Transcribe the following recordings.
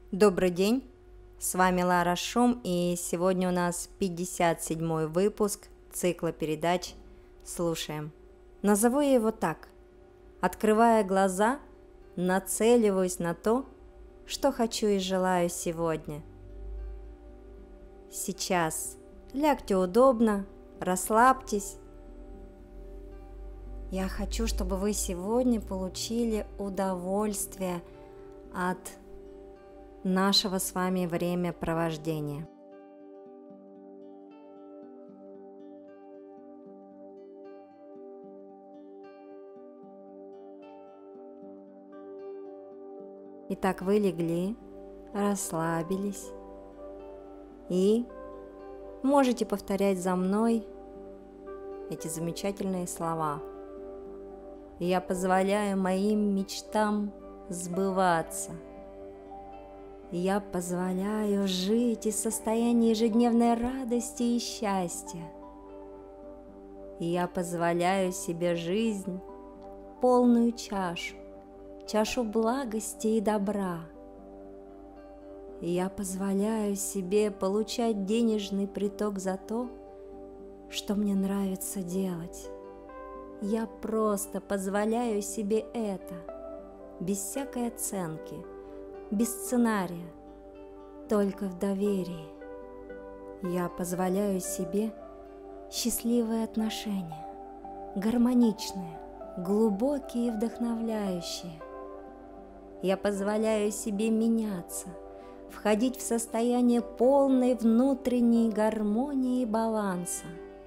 Добрый день, с вами Лара Шум, и сегодня у нас 57-й выпуск цикла передач «Слушаем». Назову я его так. Открывая глаза, нацеливаюсь на то, что хочу и желаю сегодня. Сейчас лягте удобно, расслабьтесь. Я хочу, чтобы вы сегодня получили удовольствие от нашего с вами времяпровождения. Итак, вы легли, расслабились и можете повторять за мной эти замечательные слова. Я позволяю моим мечтам сбываться. Я позволяю жить из состояния ежедневной радости и счастья. Я позволяю себе жизнь, полную чашу благости и добра. Я позволяю себе получать денежный приток за то, что мне нравится делать. Я просто позволяю себе это, без всякой оценки, без сценария, только в доверии. Я позволяю себе счастливые отношения, гармоничные, глубокие и вдохновляющие. Я позволяю себе меняться, входить в состояние полной внутренней гармонии и баланса.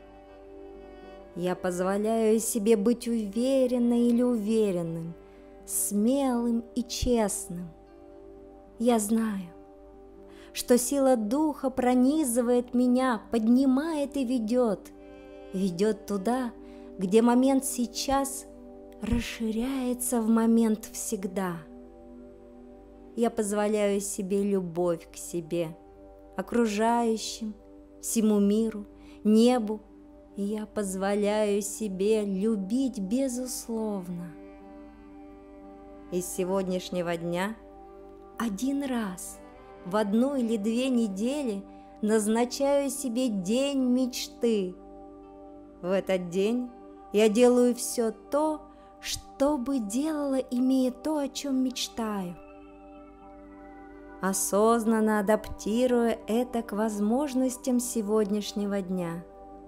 Я позволяю себе быть уверенной или уверенным, смелым и честным. Я знаю, что сила духа пронизывает меня, поднимает и ведет туда, где момент сейчас расширяется в момент всегда. Я позволяю себе любовь к себе, окружающим, всему миру, небу, и я позволяю себе любить безусловно. Из сегодняшнего дня один раз в 1 или 2 недели назначаю себе день мечты. В этот день я делаю все то, что бы делала, имея то, о чем мечтаю. Осознанно адаптируя это к возможностям сегодняшнего дня.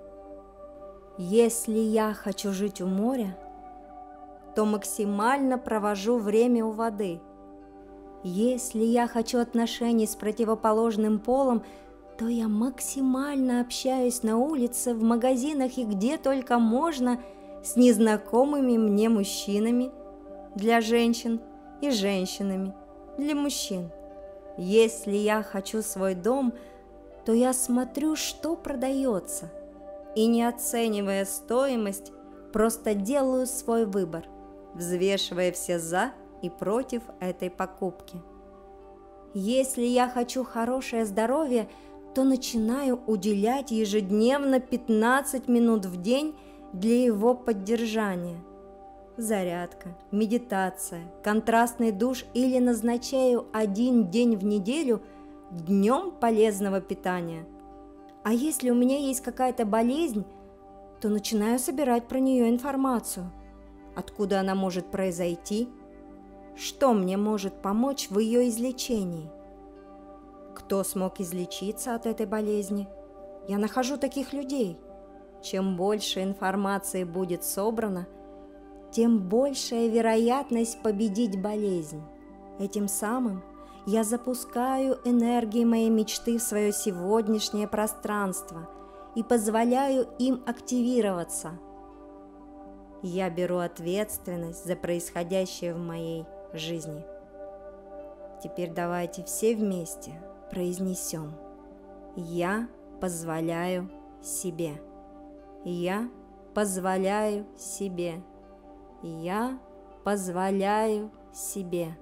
Если я хочу жить у моря, то максимально провожу время у воды. Если я хочу отношений с противоположным полом, то я максимально общаюсь на улице, в магазинах и где только можно с незнакомыми мне мужчинами для женщин и женщинами для мужчин. Если я хочу свой дом, то я смотрю, что продается, и, не оценивая стоимость, просто делаю свой выбор, взвешивая все «за» и против этой покупки. Если я хочу хорошее здоровье, то начинаю уделять ежедневно 15 минут в день для его поддержания. Зарядка, медитация, контрастный душ или назначаю 1 день в неделю днем полезного питания. А если у меня есть какая-то болезнь, то начинаю собирать про нее информацию. Откуда она может произойти? Что мне может помочь в ее излечении? Кто смог излечиться от этой болезни? Я нахожу таких людей. Чем больше информации будет собрано, тем большая вероятность победить болезнь. Этим самым я запускаю энергии моей мечты в свое сегодняшнее пространство и позволяю им активироваться. Я беру ответственность за происходящее в моей жизни. Теперь давайте все вместе произнесем: я позволяю себе. Я позволяю себе. Я позволяю себе.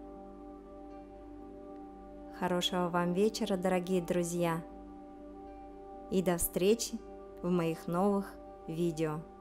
Хорошего вам вечера, дорогие друзья, и до встречи в моих новых видео.